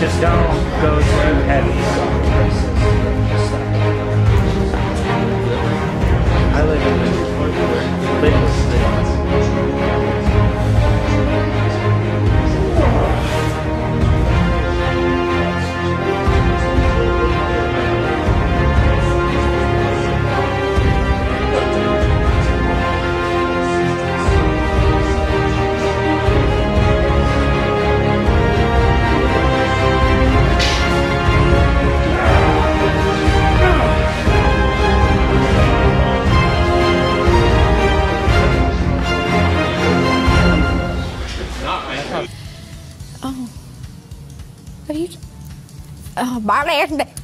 Just don't go too heavy. I live in little cities. Oh. Have you... Oh, my man.